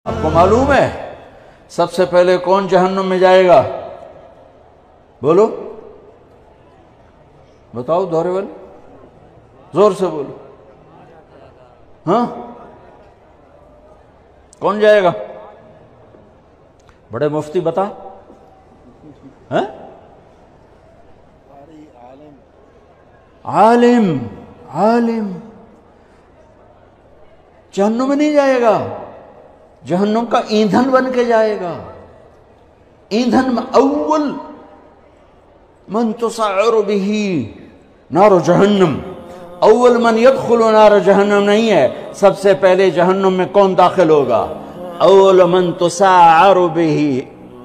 آپ کو معلوم ہے سب سے پہلے کون جہنم میں جائے گا؟ بولو، بتاؤ دورے والے، زور سے بولو۔ ہاں، کون جائے گا؟ بڑے مفتی بتا۔ ہاں، عالم جہنم میں نہیں جائے گا، جہنم کا ایندھن بن کے جائے گا۔ ایندھن میں اول من تسعر به نار جہنم، اول من يدخل نار جہنم نہیں ہے، سب سے پہلے جہنم میں کون داخل ہوگا؟ اول من تسعر به،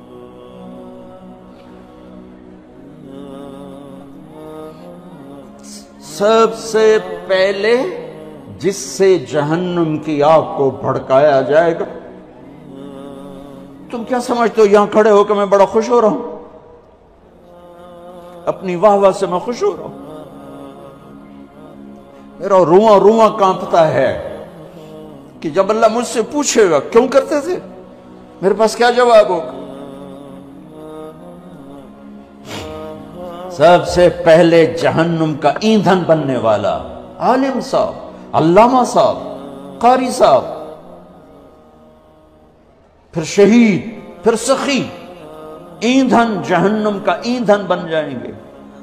سب سے پہلے جس سے جہنم کی آگ کو بھڑکایا جائے گا۔ تم کیا سمجھتے ہو یہاں کھڑے ہو کہ میں بڑا خوش ہو رہا ہوں؟ اپنی واہ واہ سے میں خوش ہو رہا ہوں؟ میرا رواں کانپتا ہے کہ جب اللہ مجھ سے پوچھے گا کیوں کرتے تھے، میرے پاس کیا جواب ہوگا؟ سب سے پہلے جہنم کا ایندھن بننے والا عالم صاحب، علامہ صاحب، قاری صاحب، پھر شہید، پھر سخی، ایندھن جہنم کا ایندھن بن جائیں گے۔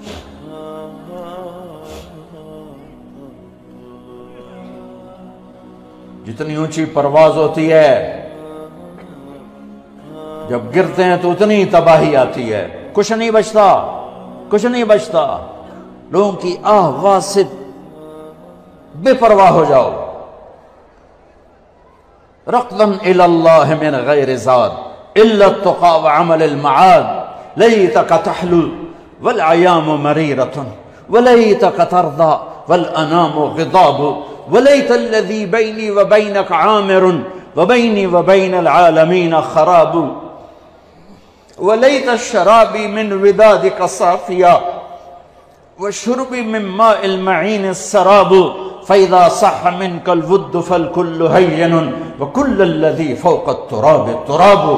جتنی اونچی پرواز ہوتی ہے، جب گرتے ہیں تو اتنی تباہی آتی ہے، کچھ نہیں بچتا۔ لوگوں کی آواز سے بے پرواہ ہو جاؤ۔ رقداً الی اللہ من غیر زاد الا التقى وعمل المعاد لیتک تحلو والعیام مریرة ولیتک ترضى والانام غضاب ولیت الذی بینی وبینک عامر وبینی وبین العالمین خراب ولیت الشرابی من ودادک صافیا وشربی من ماء المعین السراب فَإِذَا صَحَّ مِنْكَ الْوُدُّ فَالْكُلُّ هَيِّنٌ وَكُلَّ الَّذِي فَوْقَ التُّرَابِ التُّرَابُ۔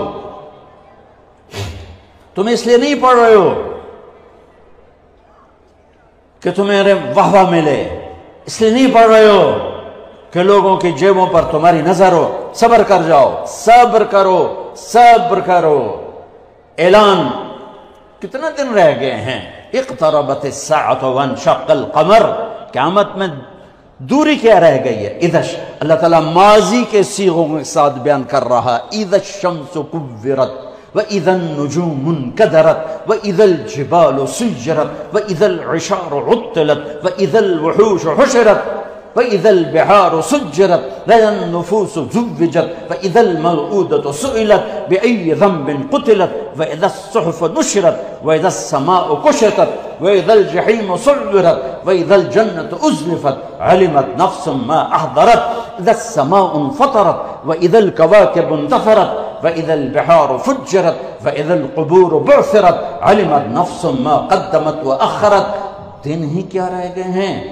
تم اس لیے نہیں پڑھ رہے ہو کہ تمہیں واہ واہ ملے، اس لیے نہیں پڑھ رہے ہو کہ لوگوں کی جیبوں پر تمہاری نظر ہو۔ صبر کر جاؤ، صبر کرو۔ اعلان کتنا دن رہ گئے ہیں؟ اقتربت الساعة وانشق القمر، قیامت میں دوری کیا رہ گئی ہے؟ اذا اللہ تعالیٰ ماضی کے صیغوں کے ساتھ بیان کر رہا، اذا الشمس کورت واذا النجوم انکدرت واذا الجبال سجرت واذا العشار عطلت واذا الوحوش حشرت واذا البحار سجرت واذا النفوس زوجت واذا الموءودة سئلت بأي ذنب قتلت واذا الصحف نشرت واذا السماء كشطت واذا الجحيم سعرت واذا الجنة أزلفت علمت نفس ما أحضرت اذا السماء انفطرت واذا الكواكب انتثرت واذا البحار فجرت واذا القبور بعثرت علمت نفس ما قدمت وأخرت۔ دن ہی کیا رہ گئے ہیں؟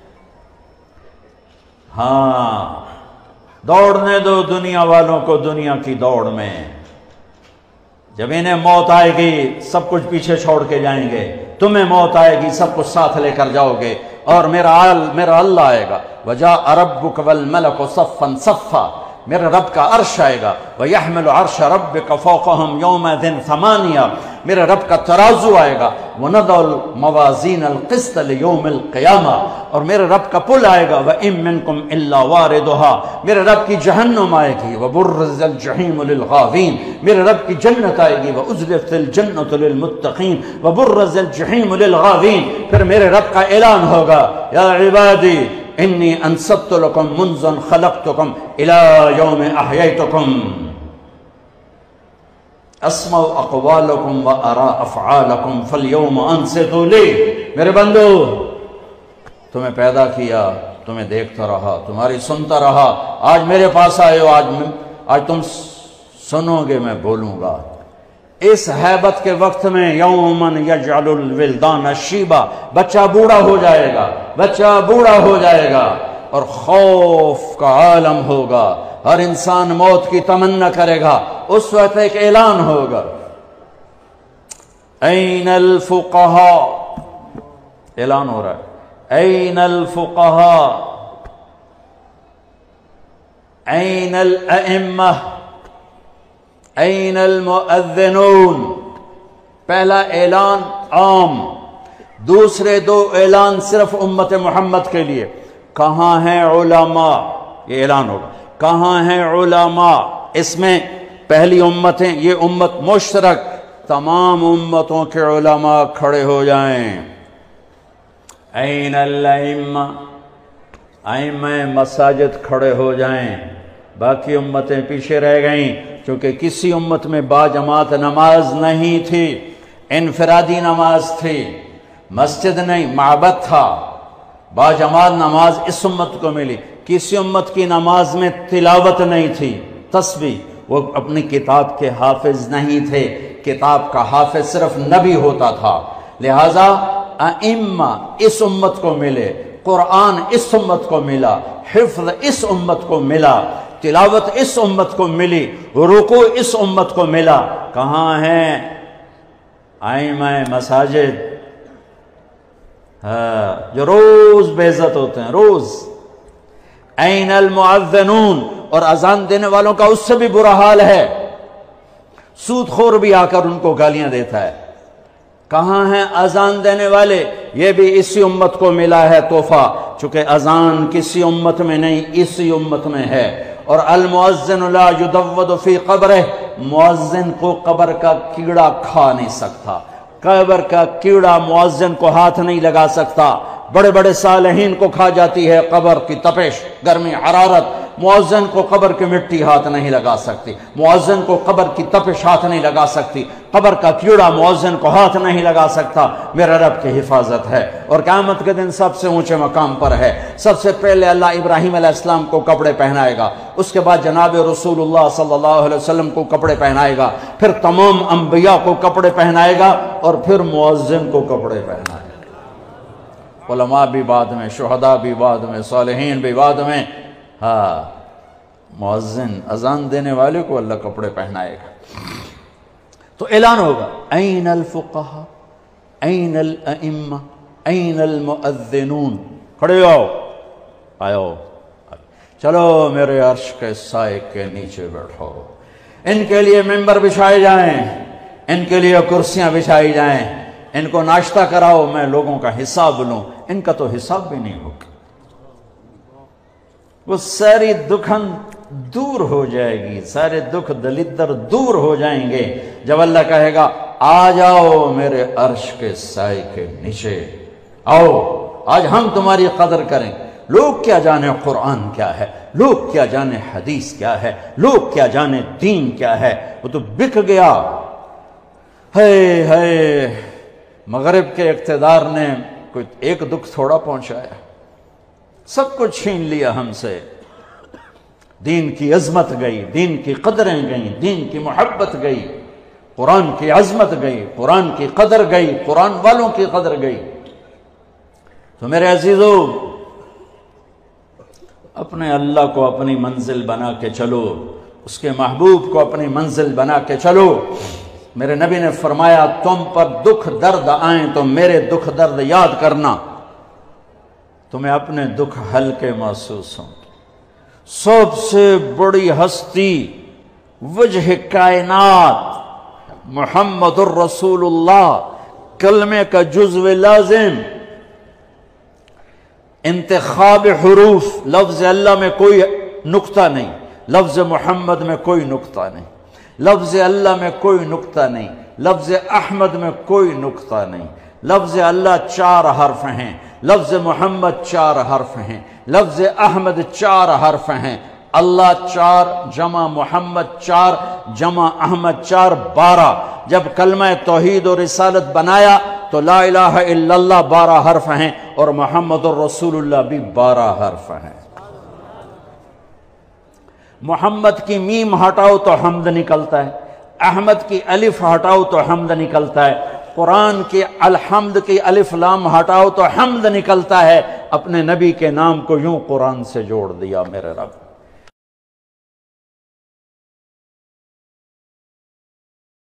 ہاں، دوڑنے دو دنیا والوں کو دنیا کی دوڑ میں۔ جب انہیں موت آئے گی سب کچھ پیچھے چھوڑ کے جائیں گے، تمہیں موت آئے گی سب کچھ ساتھ لے کر جاؤ گے، اور میرا اللہ آئے گا۔ وَجَاءَ رَبُّكَ وَالْمَلَكُ صَفًّا صَفًّا، میرے رب کا عرش آئے گا۔ وَيَحْمِلُ عَرْشَ رَبِّكَ فَوْقَهُمْ يَوْمَئِذٍ ثَمَانِيَةٌ، میرے رب کا ترازو آئے گا۔ وَنَضَعُ الْمَوَازِينَ الْقِسْطَ لِيَوْمِ الْقِيَامَةِ، اور میرے رب کا پل آئے گا۔ وَإِن مِّنكُمْ إِلَّا وَارِدُهَا، میرے رب کی جہنم آئے گی۔ وَبُرِّزَ الْجَحِيمُ لِلْغَاوِينَ، میرے رب کی جنت آئے گی۔ وَأُزْلِفَتِ الْجَنَّةُ لِلْمُتَّقِينَ وَبُرِّزَ الْجَحِيمُ لِلْغَاوِينَ، پھر میرے رب کا اعلان ہوگا، یا عبادی انی انصبت لکم منذ خلقتکم الی یوم احییتکم اسمع اقوالکم و ارا افعالکم فالیوم انصتوا لی۔ میرے بندو، تمہیں پیدا کیا، تمہیں دیکھتا رہا، تمہاری سنتا رہا، آج میرے پاس آئے ہو، آج تم سنو گے، میں بولوں گا۔ اس حیبت کے وقت میں یومن یجعل الولدان شیبا، بچہ بوڑھا ہو جائے گا، اور خوف کا عالم ہوگا، ہر انسان موت کی تمنا کرے گا، اس وقت ایک اعلان ہوگا، این الفقہاء، اعلان ہو رہا ہے، این الفقہاء، این الائمہ، این المؤذنون۔ پہلا اعلان عام، دوسرے دو اعلان صرف امت محمد کے لیے۔ کہاں ہیں علماء؟ یہ اعلان ہوگا، کہاں ہیں علماء؟ اس میں پہلی امتیں، یہ امت مشترک، تمام امتوں کے علماء کھڑے ہو جائیں۔ این الائمہ، ائمہ مساجد کھڑے ہو جائیں، باقی امتیں پیچھے رہ گئیں، کیونکہ کسی امت میں باجماعت نماز نہیں تھی، انفرادی نماز تھی، مسجد نہیں معبد تھا۔ باجماعت نماز اس امت کو ملی، کسی امت کی نماز میں تلاوت نہیں تھی، تسبیح، وہ اپنی کتاب کے حافظ نہیں تھے، کتاب کا حافظ صرف نبی ہوتا تھا، لہٰذا ائمہ اس امت کو ملے، قرآن اس امت کو ملا، حفظ اس امت کو ملا، تلاوت اس امت کو ملی، رکوع اس امت کو ملا۔ کہاں ہیں ائمہ مساجد؟ جو روز بے عزت ہوتے ہیں، روز۔ این المؤذنون، اور اذان دینے والوں کا اس سے بھی برا حال ہے، سود خور بھی آ کر ان کو گالیاں دیتا ہے۔ کہاں ہیں اذان دینے والے؟ یہ بھی اسی امت کو ملا ہے تحفہ، چونکہ اذان کسی امت میں نہیں، اسی امت میں ہے۔ اور المؤذن لا یدود فی قبرہ، مؤذن کو قبر کا کیڑا کھا نہیں سکتا، قبر کا کیڑا مؤذن کو ہاتھ نہیں لگا سکتا۔ بڑے بڑے صالحین کو کھا جاتی ہے قبر کی تپش، گرمی، حرارت، مؤذن کو قبر کی مٹی ہاتھ نہیں لگا سکتی، مؤذن کو قبر کی تپش ہاتھ نہیں لگا سکتی، قبر کا کیڑا مؤذن کو ہاتھ نہیں لگا سکتا۔ میرا رب کی حفاظت ہے، اور قیامت کے دن سب سے اونچے مقام پر ہے۔ سب سے پہلے اللہ ابراہیم علیہ السلام کو کپڑے پہنائے گا، اس کے بعد جناب رسول اللہ صلی اللہ علیہ وسلم کو کپڑے پہنائے گا، پھر تمام انبیاء کو کپڑے پہنائے گا، اور پھر مؤذن کو کپڑے پہنائے گا۔ علماء بھی بعد میں، شہداء بھی بعد میں، صالحین بھی بعد میں، ہاں، مؤذن اذان دینے والے کو اللہ کپڑے پہنائے گا۔ تو اعلان ہوگا، این الفقہاء، این الائمہ، این المؤذنون، کھڑے آؤ، آؤ، چلو میرے عرش کے سائے کے نیچے بیٹھو۔ ان کے لیے ممبر بچھائے جائیں، ان کے لیے کرسیاں بچھائی جائیں، ان کو ناشتہ کراؤ، میں لوگوں کا حساب لوں۔ ان کا تو حساب بھی نہیں ہوگا، وہ ساری دکھن دور ہو جائے گی، سارے دکھ دلدر دور ہو جائیں گے جب اللہ کہے گا آ جاؤ میرے عرش کے سائے کے نیچے، آؤ آج ہم تمہاری قدر کریں۔ لوگ کیا جانے قرآن کیا ہے، لوگ کیا جانے حدیث کیا ہے، لوگ کیا جانے دین کیا ہے، وہ تو بک گیا۔ ہے مغرب کے اقتدار نے کوئی ایک دکھ تھوڑا پہنچایا، سب کچھ چھین لیا ہم سے۔ دین کی عظمت گئی، دین کی قدریں گئیں، دین کی محبت گئی، قرآن کی عظمت گئی، قرآن کی قدر گئی، قرآن والوں کی قدر گئی۔ تو میرے عزیزو، اپنے اللہ کو اپنی منزل بنا کے چلو، اس کے محبوب کو اپنی منزل بنا کے چلو۔ میرے نبی نے فرمایا تم پر دکھ درد آئیں تو میرے دکھ درد یاد کرنا، تمہیں اپنے دکھ ہلکے محسوس ہوں۔ سب سے بڑی ہستی وجہ کائنات محمد الرسول اللہ، کلمے کا جزو لازم، انتخاب حروف، لفظ اللہ میں کوئی نقطہ نہیں، لفظ محمد میں کوئی نقطہ نہیں، لفظ اللہ میں کوئی نقطہ نہیں، لفظ احمد میں کوئی نقطہ نہیں، لفظ اللہ 4 حرف ہیں، لفظ محمد 4 حرف ہیں، لفظ احمد 4 حرف ہیں، اللہ 4 جمع محمد 4 جمع احمد 4 12۔ جب کلمہ توحید و رسالت بنایا تو لا الہ الا اللہ 12 حرف ہیں، اور محمد الرسول اللہ بھی 12 حرف ہیں۔ محمد کی میم ہٹاؤ تو حمد نکلتا ہے، احمد کی الف ہٹاؤ تو حمد نکلتا ہے، قرآن کی الحمد کی الف لام ہٹاؤ تو حمد نکلتا ہے، اپنے نبی کے نام کو یوں قرآن سے جوڑ دیا میرے رب۔